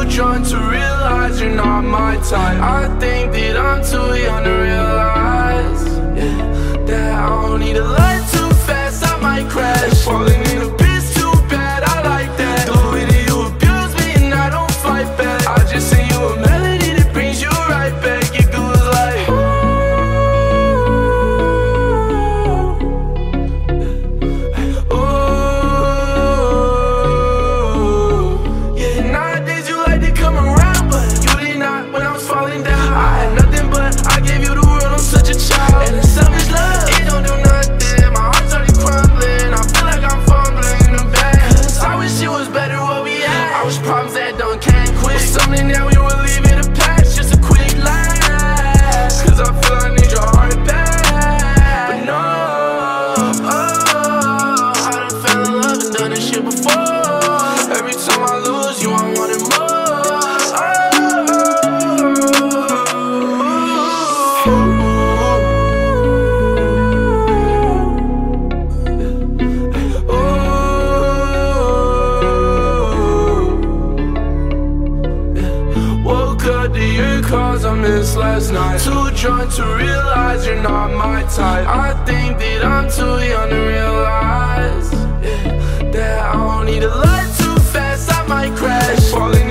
Too drunk to realize you're not my type. I think that I'm too young to realize, yeah, that I don't need a light too fast, I might crash. Falling in a bitch too bad, I like that. The way that you abuse me and I don't fight back. I just sing you a melody that brings you right back. It goes like, ooh, yeah. Nowadays you like to come around, but you did not when I was falling down. I had nothing but I gave you the world, I'm such a child. And the selfish love, it don't do nothing. My heart's already crumbling, I feel like I'm fumbling in the back. Cause I wish it was better what we had. I wish problems that don't can't quit. Something that we would leave in the past, just a quick last. Cause I feel I need your heart back. But no, oh, I done fell in love and done this shit before. Every time I lose you, I want it more. Cause I missed last night. Too drunk to realize you're not my type. I think that I'm too young to realize, yeah, that I don't need a light too fast, I might crash. Falling